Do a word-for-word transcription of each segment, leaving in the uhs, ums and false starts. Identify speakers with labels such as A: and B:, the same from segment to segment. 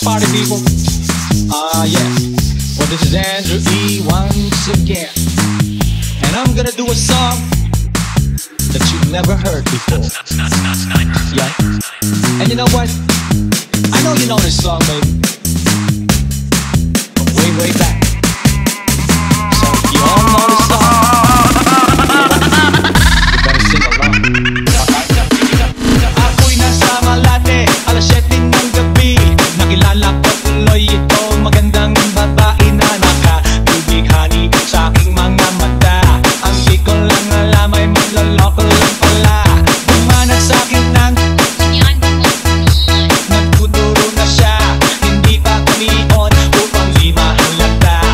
A: party people. Ah, uh, yeah. Well, this is Andrew E. once again, and I'm gonna do a song that you've never heard before. Yeah. And you know what? I know you know this song, baby. From way, way back. So you all know this song. You better sing along. Ako'y nasa Malate, alas siyete ng gabi. Nakilala ko tuloy ito, magandang babae na nakatubighani sa aking mga mata. Ang di ko lang alam ay manloloko lang pala. Bumanat sa akin ng nagtuturo na siya. Hindi pa kami on upang di mahalata.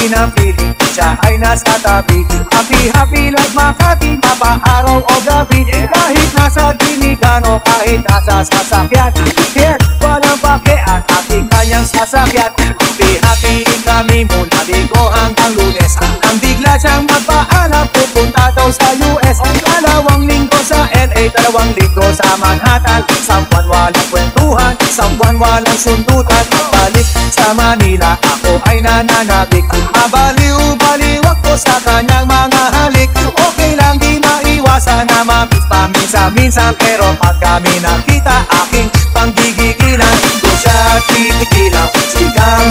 B: akin ang piling, siya ay nasa tabi. Happy-happy like Makati, mapa-araw o gabi. Kahit nasa dinigan o kahit nasa sasakyan, here, walang pake ang aking kanyang sasakyan. Happy-happy kami mula Linggo hanggang Lunes. Ang bigla siyang magpaalam, pupunta daw sa U S. Dalawang linggo sa L A, dalawang linggo sa Manhattan. Isang buwan walang kwentuhan, isang buwan walang sundutan. Balik sa Manila, ako ay nananabik. Mabaliw-baliw ako sa kanyang mga halik. Okay lang di maiwasan na mamiss paminsan-minsan, pero pag kami nakita, aking panggigigilan. Di ko siya titigilan, sigang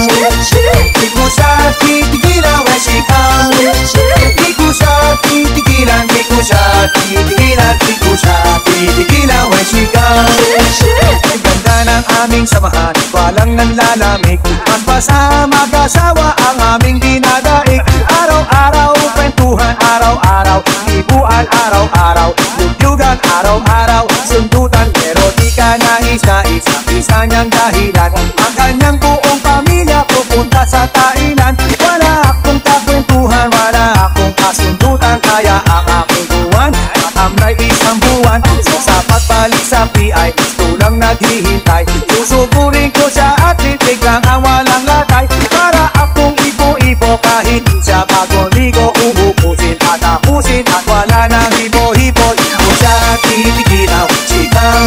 B: di ko siya titigilan, when she comes. Di ko siya titigilan, di ko siya titigilan, di ko siya titigilan, when she comes. Ang ganda ng aming samahan, walang nanlalamig. Mas pa sa mag-asawa ang aming dinadaig. Araw-araw kwentuhan, araw-araw ibuan, araw-araw lugyugan, araw-araw sundutan. Pero di ka nais-nais ang isa niyang dahilan. Ang kanyang buong pamilya pupunta sa Thailand. Wala akong kakwentuhan, wala akong kasundutan. Kaya ang aking buwan matamlay isang buwan. Sa pagbalik sa P I, gusto lang naghihintay. Susugurin ko siya at titig lang ang walang latay. Para akong ipo-ipo kahit di siya bago-ligo. Ubukusin at tapusin at wala nang hipo-hipo. Di ko siya titigilaw, sigaw.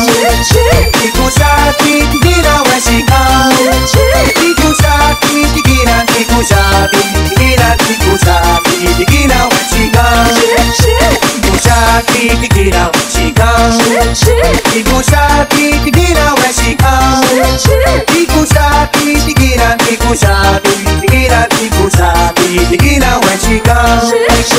B: Di ko siya titigilaw, when she comes. Di ko siya titigilan, di ko siya titigilan, di ko siya titigilaw, when she comes. Di ko siya titigilaw, sigaw. Di ko siya titigilan, when she comes. Di ko siya titigilan, di ko siya titigilan, di ko siya titigilan, when she comes.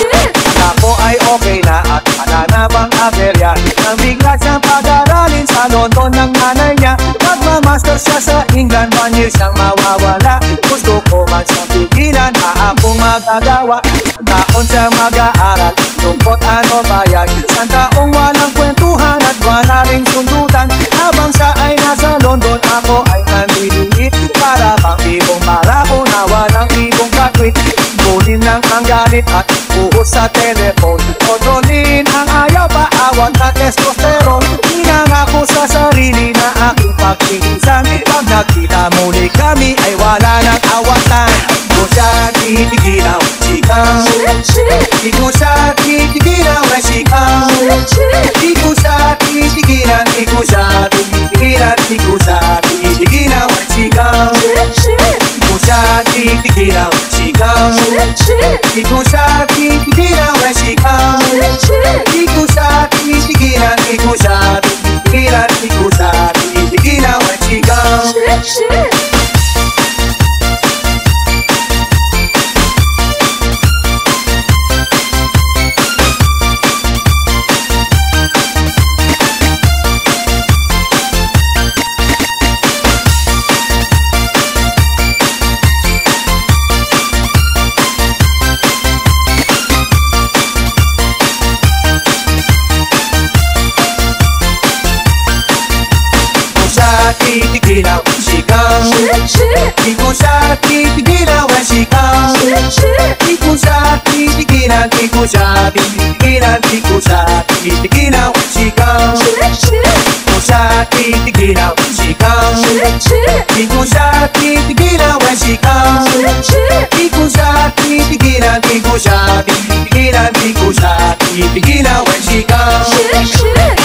B: Ako ay okay na at wala na bang aberya. Nang bigla siyang pag-aralin sa London ng nanay niya. Magmamaster siya sa England, one year siyang mawawala. Gusto ko man siyang pigilan, na akong magagawa. Taon siya mag-aaral, lungkot ano bayan. Isang taong walang kwentuhan at wala ring sundutan. Habang siya ay nasa London, ako ay nanliliit. Para bang ibong barako na walang ibong kakwit. Bulin lang ang galit at buhos sa telepon. Kontrolin ang ayaw, paawat na testosterone. Hinangako sa sarili na aking pagkikisan. Pag nakita muli kami ay wala nang awatan. Di ko siya titigilaw, sigaw. Di ko siya titigilaw, when she comes. Di ko siya titigilan, di ko siya titigilan, di ko siya titigilaw, when she comes. Di ko siya titigilaw, sigaw. Di ko siya titigilan, when she comes. Di ko siya titigilan, di ko siya titigilan, di ko siya titigilan, when she comes. Titigilaw, sigaw. Di ko siya titigilaw, when she comes. Di ko siya titigilan, di ko siya titigilan, di ko siya titigilaw, when she comes. Di ko siya titigilaw, sigaw. Di ko siya titigilaw, when she comes. Di ko siya titigilan, di ko siya titigilan, di ko siya titigilaw, when she comes.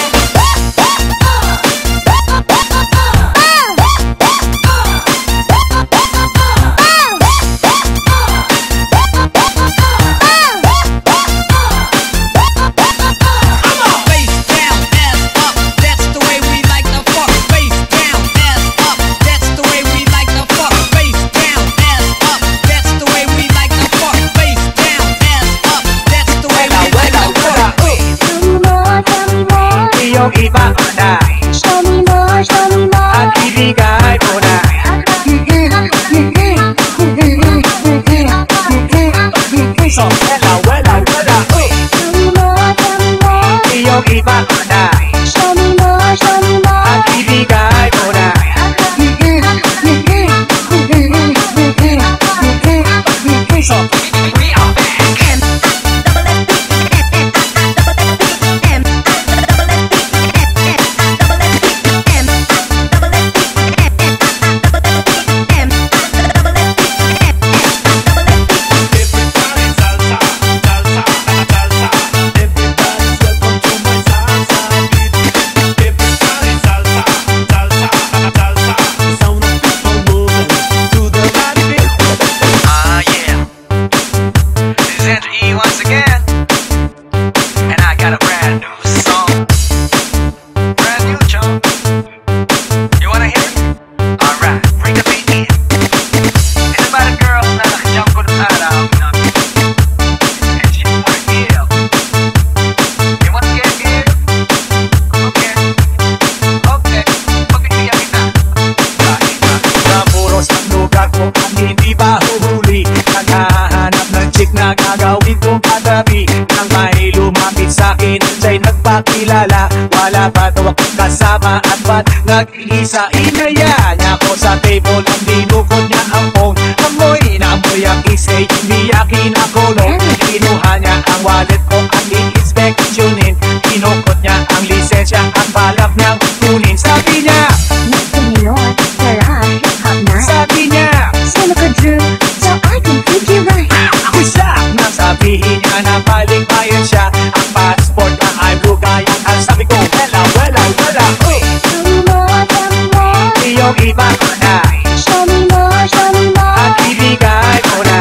B: ugat mo at hindi pa huhuli. Naghahanap ng chick na gagawin kong katabi. Nang may lumapit sa'kin, siya'y nagpakilala. Wala pa daw akong kasama at ba't nag-iisa? Inaya niya ako sa table, ang dinukot niya ang phone. Amoy na amoy ang isay, hindi niya kinakulong. Kinuha niya ang wallet ko at i-inspeksyonin. Kinukot niya ang lisensya at balak niyang kunin. Sabi niya,
C: Mister Mayor, tara, hip-hop na.
B: sabi niya,
C: Sino ka, Drew? So I can figure right.
B: ako shock na sabihin niya na baling bayan siya. Ang passport na ay blue kaya ang sabi ko, wala, wala, wala. Uy,
C: Show me more, tell me more.
B: iyong iba ko na
C: Show me more, show me more.
B: at ibigay ko na.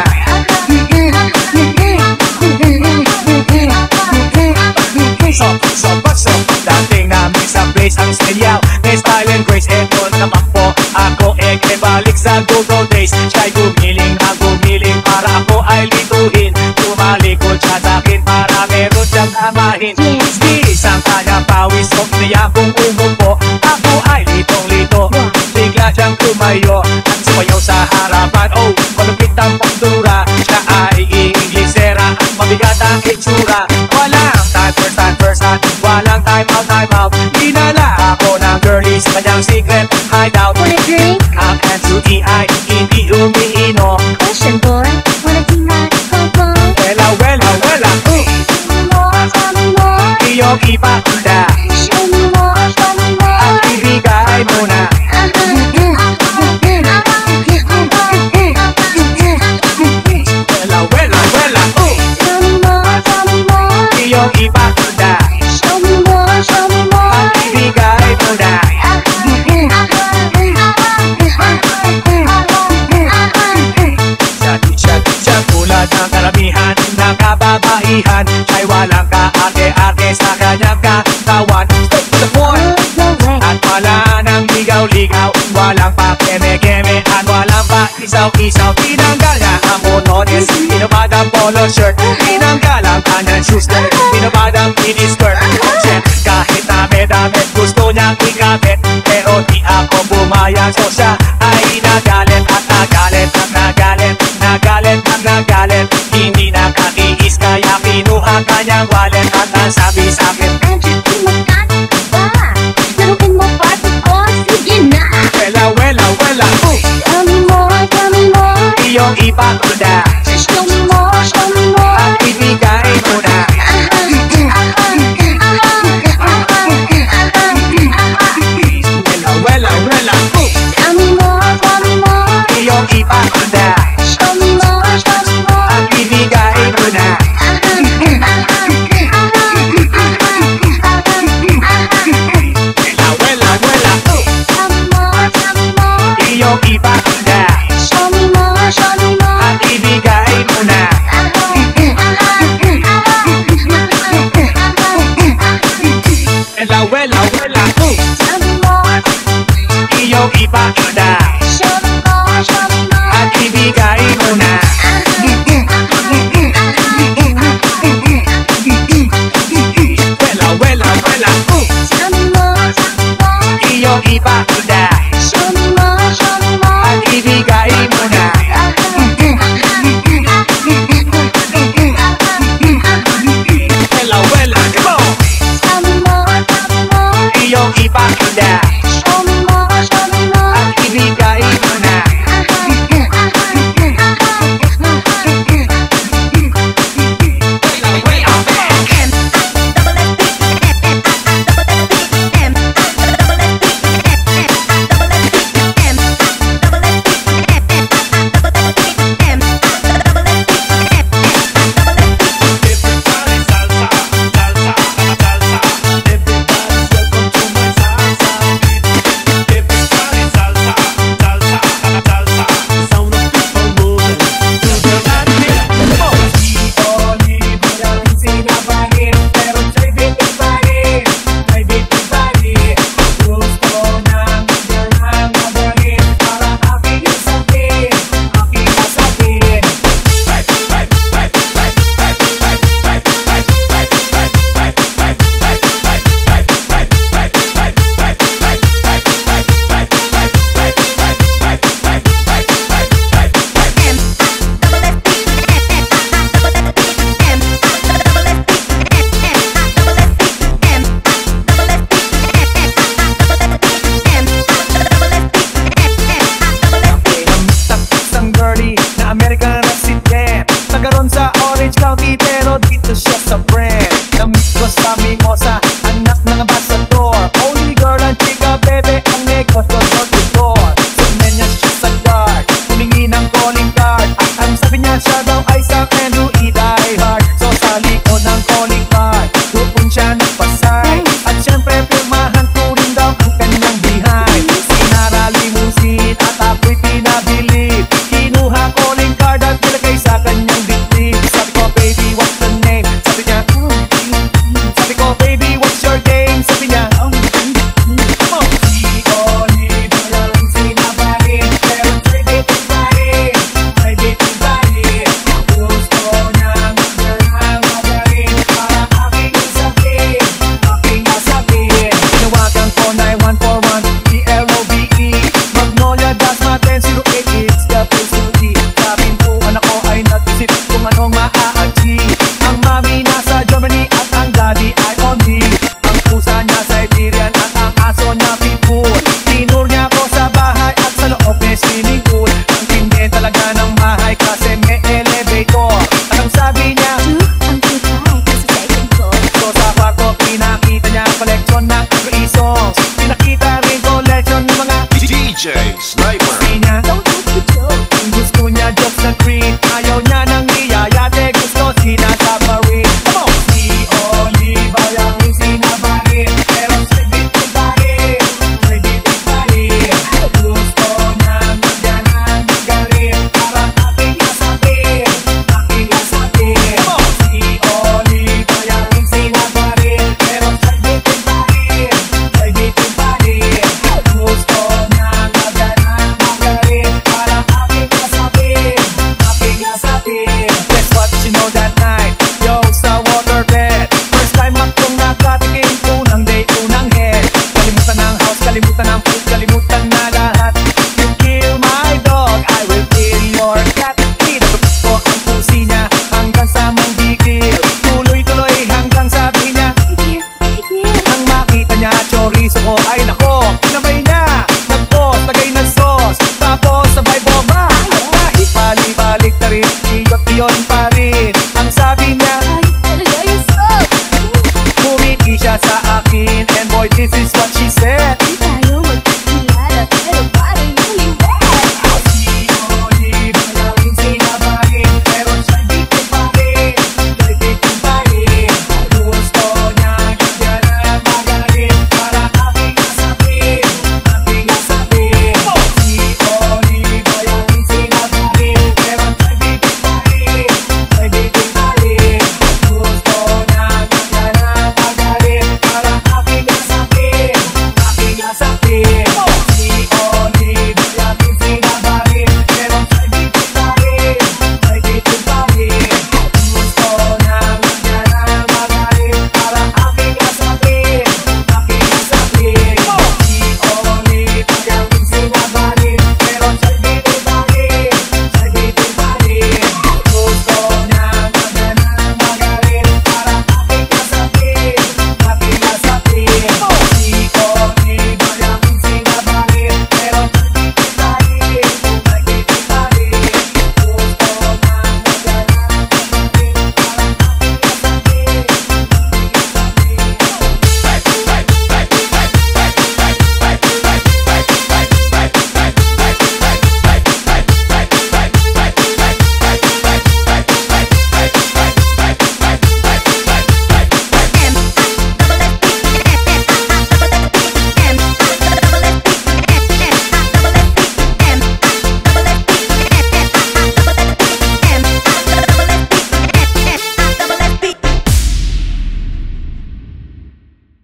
B: So, so, so, dating namin sa place ang sayaw. May style and grace, eto naman po ako eh, eh balik sa good old days. Siya'y gumiling na gumiling para ako ay lituhin. Tumalikod siya sa'kin para meron siyang amahin.
C: Yes.
B: Isang kanyang pawis ko, niya kung umupo. Ako ay litong-lito, bigla siyang tumayo at sumayaw sa harapan. Oh, malupit ang pagdura. Siya ay Inglesera at mabigat ang itsura. Walang time first, time first at walang time out, time out. Dinala ako ng girlie sa kanyang secret hideout.
C: Wanna drink?
B: Ang Andrew E ay hindi umiinom.
C: Question, boy. Wanna be my coco?
B: Wela, wela, wela, uh,
C: Show me more, tell me more.
B: iyong ipakita
C: Show me more, show me more.
B: at ibigay mo na. Wela, wela, wela, uh,
C: Tell me more, tell me more.
B: iyong ipakita
C: Show me more, show me more.
B: at ibigay mo na. Siya, siya, siya, tulad ng karamihan ng kababaihan. Siya'y walang kaarte-arte sa kanyang katawan. Straight to the point. At wala nang ligaw-ligaw, walang pa-keme-keme at walang pa isaw-isaw. Tinanggal niya ang botones, pinabad ang polo shirt, tinanggal ang kanyang shoes, pinabad ang miniskirt. Shit, kahit damit-damit gusto niyang ikabit, pero di ako bumayag. So siya ay nagalit at nagalit at nagalit, nagalit at nagalit. Hindi nakatiis kaya kinuha kanyang wallet at ang sabi sa'kin,
C: Andrew, di magkano ka ba? Laruin mo party ko, sige na.
B: wela, wela, wela, uh,
C: Tell me more, tell me more.
B: iyong ipakita
C: Show me more, show me more.
B: at ibigay mo na. Wela, wela, wela, uh,
C: Tell me more, tell me more.
B: iyong ipakita
C: Show me more, show me more.
B: at ibigay mo na. Wela, wela, wela, uh,
C: Tell me more, tell me more.
B: iyong ipakita
C: Show me more, show me more.
B: at ibigay mo na. Wela, wela, wela, uh,
C: Tell me more.
B: iyong ipakita